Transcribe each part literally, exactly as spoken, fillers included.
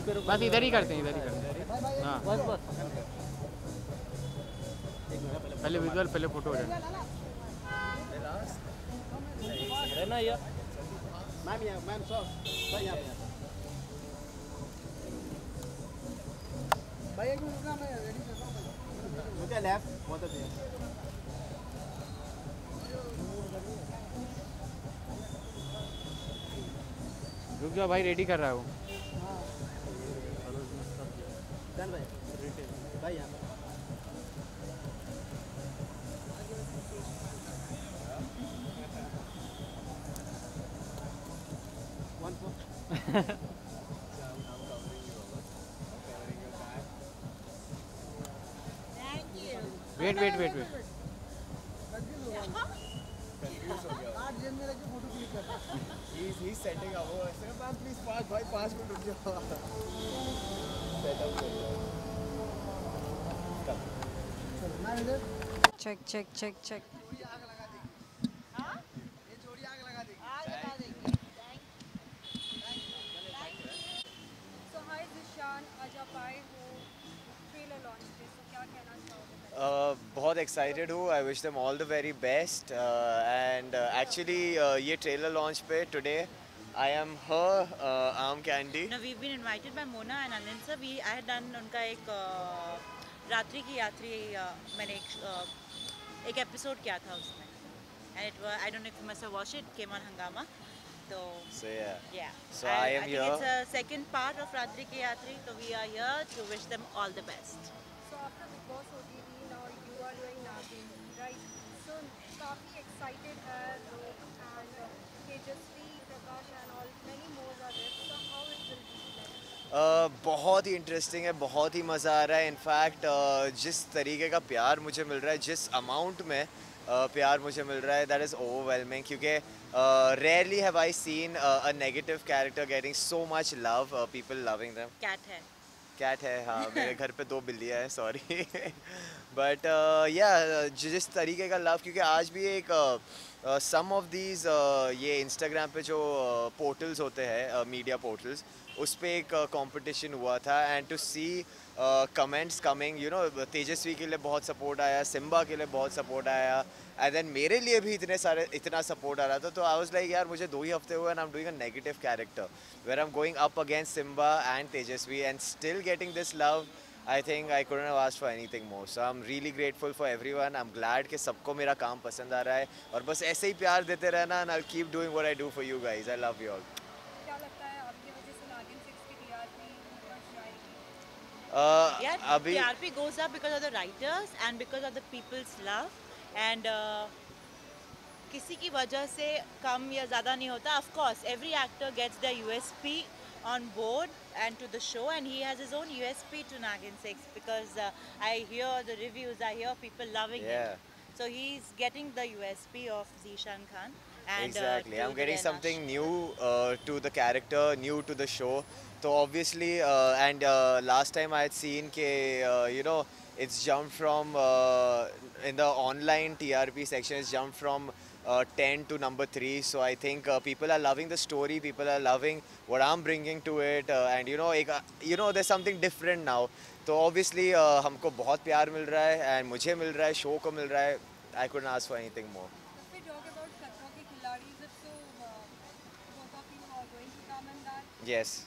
बस इधर ही करते हैं, इधर ही करते हैं। हाँ बस बस पहले विजुअल, पहले फोटो हो जाए। रहना या मैम यहाँ मैम सर सर यहाँ पे भाई एक मिनट रुकना मैं रेडी कर रहा हूँ मुझे लेफ्ट बहुत अच्छे रुक जाओ भाई, रेडी कर रहा हूँ। डन भाई भाई यहाँ पे one four wait wait wait wait आठ जेब में रख के फोटो क्लिक कर रहा है He's he's setting up. वो ऐसे मैम प्लीज पाँच भाई पाँच मिनट रुक जाओ. Setup कर लो. चलो मैं इधर check check check check जोड़ी आग लगा देगी हाँ ये जोड़ी आग लगा देगी आग लगा देंगे So hi Zishan, आज आप आए हो ट्रेलर लॉन्च पे, so क्या कहना चाहोगे? Uh, बहुत excited हूँ. I wish them all the very best. Uh, and uh, actually uh, ये trailer launch पे today I am her uh, arm candy. No, we've been invited by Mona and Anand sir. We I had done उनका एक uh, रात्रि की यात्री uh, मैंने एक uh, एक एपिसोड किया था उसमें and it was I don't know if you must have watched it, came on Hangama. So So yeah. yeah. So I am I think here. it's a second part of रात्रि की यात्री. So we are here to wish them all the best. So after Big Boss O T T, now you are doing Nagin, right? So काफी excited है लोग and uh, Tejasvi, Prakash and all many more are there. So how it will be like? Uh, बहुत ही interesting है, बहुत ही मज़ा आ रहा है. In fact uh, जिस तरीके का प्यार मुझे मिल रहा है, जिस अमाउंट में uh, प्यार मुझे मिल रहा है, दैट इज़ ओवरवेलमिंग. क्योंकि rarely have I seen a negative character getting so much love, people loving them. Cat है. कैट है, हाँ. मेरे घर पे दो बिल्लियाँ हैं, सॉरी. बट या जिस तरीके का लव, क्योंकि आज भी एक सम ऑफ दीज ये इंस्टाग्राम पे जो पोर्टल्स होते हैं, मीडिया पोर्टल्स, उस पे एक कंपटीशन हुआ था. And to see comments coming, you know, Tejasswi के लिए बहुत सपोर्ट आया, सिम्बा के लिए बहुत सपोर्ट आया, एंड देन मेरे लिए भी इतने सारे इतना सपोर्ट आ रहा था. तो आई वाज लाइक यार, मुझे दो ही हफ्ते हुए and I am doing a negative character where I am going up against Simba and Tejasswi and still getting this love. I think I couldn't have asked for anything more. So I'm really grateful for everyone. I'm glad कि सबको मेरा काम पसंद आ रहा है और बस ऐसे ही प्यार देते रहना. And I'll keep doing what I do for you guys. I love you all. क्या लगता है आपकी वजह से नागिन सिक्स की T R P क्रश जाएगी? Uh, Yeah, अभी T R P goes up because of the writers and because of the people's love and uh, किसी की वजह से कम या ज़्यादा नहीं होता. Of course, every actor gets their U S P on board and to the show, and he has his own U S P to Nagin six because uh, I hear the reviews, I hear people loving Yeah. it. So he's getting the U S P of Zishan Khan. And, Exactly. uh, I'm to getting Diana. something new uh, to the character, new to the show. So obviously, uh, and uh, last time I had seen ke, uh, you know, it's jumped from uh, in the online T R P section, it's jumped from uh, ten to number three. So I think uh, people are loving the story. People are loving what I'm bringing to it, uh, and you know, एक, uh, you know, there's something different now. तो obviously uh, हमको बहुत प्यार मिल रहा है, and मुझे मिल रहा है, शो को मिल रहा है. I couldn't ask for anything more. If we talk about खतरों के खिलाड़ी, is it so uh, both of you are going to come in that? Yes.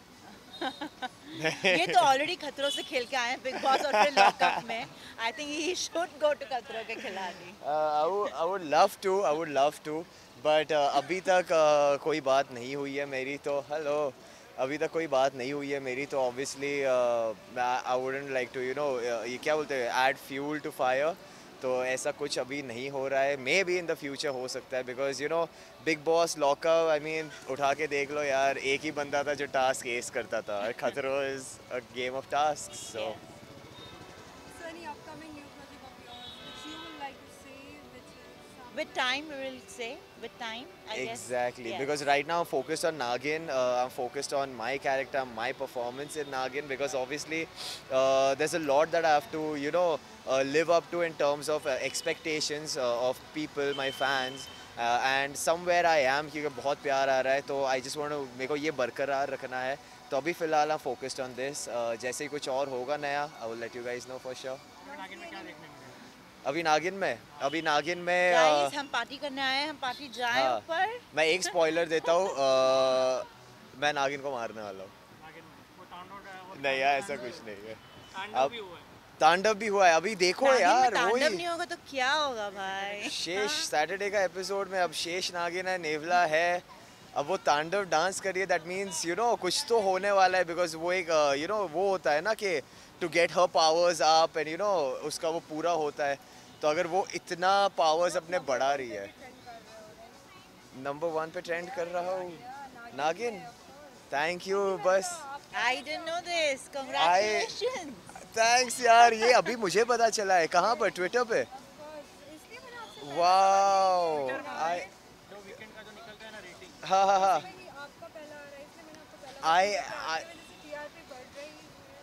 ये तो ऑलरेडी खतरों से खेल के आए हैं बिग बॉस और फिर लॉकअप में. I think he should go to Khatron Ke खिलाड़ी. Uh, I would I would love to. I would love to. But uh, अभी तक uh, कोई बात नहीं हुई है मेरी. तो हेलो, अभी तक कोई बात नहीं हुई है मेरी. तो obviously uh, I wouldn't like to, you know, uh, ये क्या बोलते हैं, add fuel to fire. तो ऐसा कुछ अभी नहीं हो रहा है. Maybe in the future हो सकता है, because you know, Bigg Boss, lockup, I mean उठा के देख लो यार, एक ही बंदा था जो टास्क एस करता था. Khatron is a game of task. So So any upcoming new project of yours which you would like to say, which is some With time, we will say. With time, I guess. Exactly, Yes. because right now I'm focused on Nagin. Uh, I'm focused on my character, my performance in Nagin. Because obviously, uh, there's a lot that I have to, you know, uh, live up to in terms of uh, expectations uh, of people, my fans. Uh, and somewhere I am, क्योंकि बहुत प्यार आ रहा है. तो I just want to, मेरे को ये बरकरार रखना है तो अभी फ़िलहाल हम फोकस्ड ऑन दिस। जैसे ही कुछ और होगा नया, I will let you guys know for sure. अभी नागिन में अभी नागिन में गाइस uh, हम पार्टी करने आए हैं, हम पार्टी जाए हाँ, ऊपर। मैं एक स्पॉइलर देता हूँ, uh, मैं नागिन को मारने वाला हूँ। नहीं यार, ऐसा कुछ नहीं है। अब तांडव भी हुआ है, अभी देखो नागिन में यार तांडव वही नहीं होगा तो क्या होगा भाई? शेष सैटरडे का एपिसोड में अब शेष नागिन है, नेवला है, अब वो तांडव डांस करिए, दैट मीन्स यू नो कुछ तो होने वाला है। बिकॉज वो एक यू नो वो होता है ना कि to get her powers up and you know उसका वो पूरा होता है। तो अगर वो इतना पावर्स अपने बढ़ा रही है, नंबर वन पे ट्रेंड कर रहा हूँ नागिन। Thank you. बस I didn't know this. Congratulations. Thanks यार, ये अभी मुझे पता चला है। कहाँ पर? ट्विटर पे? इसलिए मैंने आपसे वाओ। आई हाँ हाँ हाँ पहले आपका पहला आ रहा है, इसलिए मैंने आपको पहला आई आई टीआरपी बढ़ रही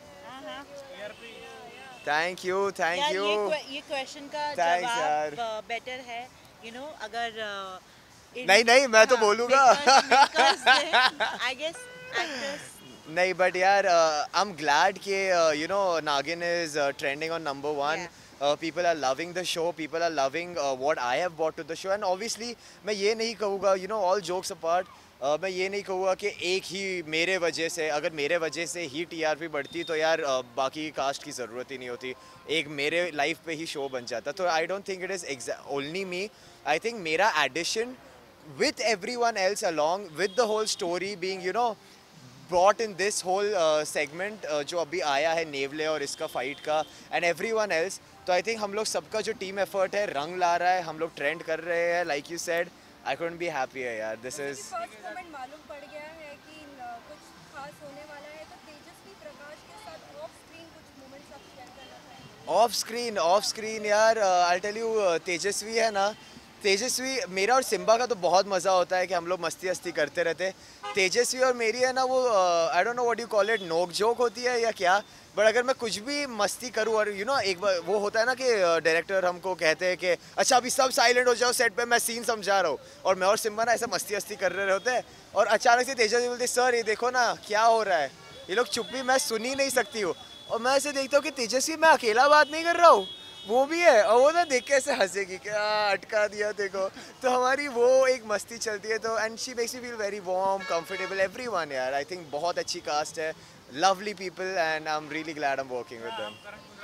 है। थैंक यू थैंक यार यू। ये que- ये क्वेश्चन का Thanks, यार। जवाब बेटर है, यू नो अगर uh, in- नहीं नहीं मैं तो हाँ, बोलूँगा। because- because they- I guess actors नहीं बट यार आई एम ग्लैड कि you know Naagin is trending on number one. People are loving the show, people are loving what I have bought to the show. And obviously मैं ये नहीं कहूँगा, you know all jokes apart, मैं ये नहीं कहूँगा कि एक ही मेरे वजह से, अगर मेरे वजह से ही टीआरपी बढ़ती तो यार uh, बाकी कास्ट की ज़रूरत ही नहीं होती, एक मेरे लाइफ पे ही शो बन जाता। तो I don't think it is only me, I think मेरा addition with everyone else along with the whole story being you know brought in this whole uh, segment uh, जो अभी आया है नेवले और इसका फाइट का एंड everyone else, तो I think हम लोग सबका जो टीम एफर्ट है रंग ला रहा है, हम लोग ट्रेंड कर रहे हैं। Like you said, I couldn't be happier यार। दिस इज फर्स्ट मोमेंट मालूम पड़ गया है कि न, कुछ खास होने वाला है, तो तेजस्वी प्रकाश के साथ ऑफ स्क्रीन कुछ मोमेंट्स आप शेयर करना चाहेंगे? ऑफ स्क्रीन ऑफ स्क्रीन यार आई टेल यू, तेजस्वी है ना, तेजस्वी मेरा और सिम्बा का तो बहुत मज़ा होता है कि हम लोग मस्ती हस्ती करते रहते। तेजस्वी और मेरी है ना वो I don't know what you call it, नोक जोक होती है या क्या, बट अगर मैं कुछ भी मस्ती करूँ और यू you नो know, एक बार वो होता है ना कि डायरेक्टर हमको कहते हैं कि अच्छा अभी सब साइलेंट हो जाओ सेट पे, मैं सीन समझा रहा हूँ, और मैं और सिम्बा ना ऐसा मस्ती हस्ती कर रहे होते हैं और अचानक से तेजस्वी बोलते सर ये देखो ना क्या हो रहा है, ये लोग चुप भी, मैं सुन ही नहीं सकती हूँ। और मैं ऐसे देखता हूँ कि तेजस्वी मैं अकेला बात नहीं कर रहा हूँ, वो भी है, और वो ना देख के ऐसे हंसेगी क्या अटका दिया देखो। तो हमारी वो एक मस्ती चलती है, तो and she makes me feel very warm comfortable everyone यार। आई थिंक बहुत अच्छी कास्ट है, lovely people, and I am really glad I am working with them.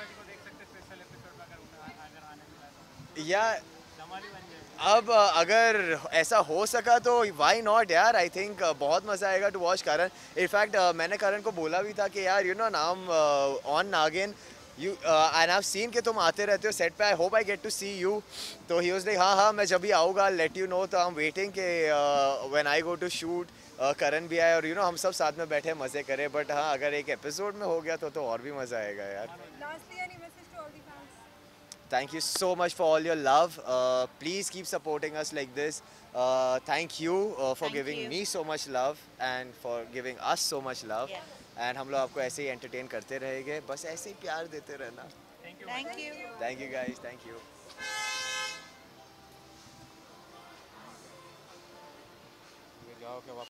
या अब अगर ऐसा हो सका तो वाई नॉट यार, आई थिंक बहुत मज़ा आएगा टू वॉच करण। इनफैक्ट मैंने करण को बोला भी था कि यार यू नो नाम on Naagin you and I seen कि तुम आते रहते हो सेट पे, I hope I get to see you. तो ही वाज लाइक हाँ हाँ मैं जब भी आऊँगा लेट यू नो। तो आई एम वेटिंग कि when I go to shoot Karan भी आए और यू you नो know, हम सब साथ में बैठे मज़े करें। बट हाँ अगर एक एपिसोड में हो गया तो तो और भी मज़ा आएगा यार। Lastly, any message to all the fans? Thank you so much for all your love. Uh, please keep supporting us like this. Uh, thank you uh, for Thank giving you. me so much love and for giving us so much love. Yeah. And हम लोग आपको ऐसे ही entertain करते रहेंगे, बस ऐसे ही प्यार देते रहना। Thank you. Thank you guys, thank you. जाओ क्या